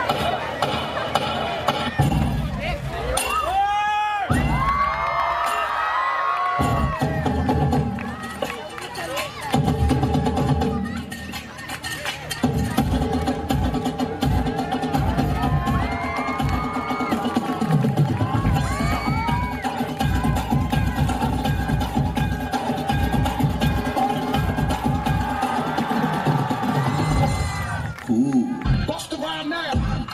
Bust the rhyme now.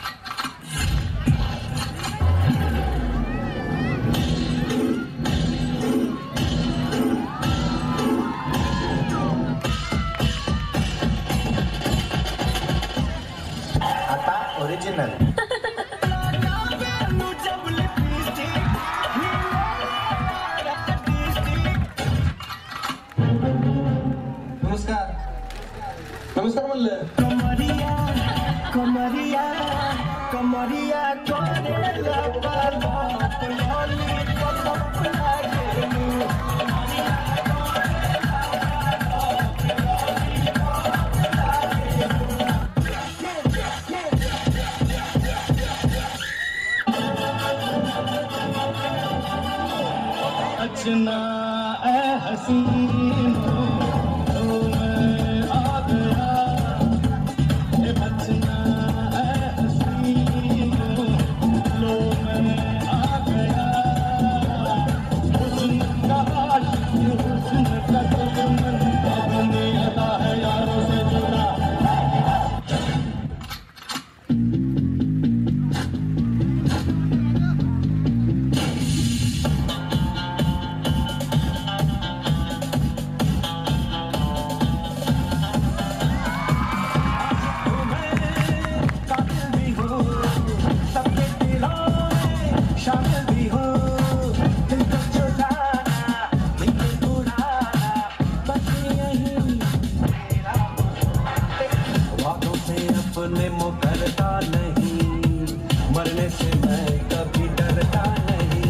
आता original नमस्कार नमस्कार म्हणलं कमरिया कमरिया करेला पालप लॉलीपॉप लागेलू बचना ए हसीनो तो मैं आ गया ए बचना ए हसीनो लो मैं आ गया हुस्न का आशिक हुस्न का दुश्मन अपनी अदा है यारों से जुड़ा अपने मुकरता नहीं मरने से मैं कभी डरता नहीं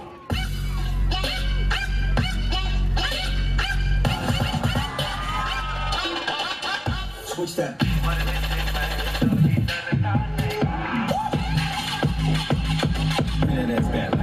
Switch that. मरने से मैं कभी डरता नहीं Man, that's bad.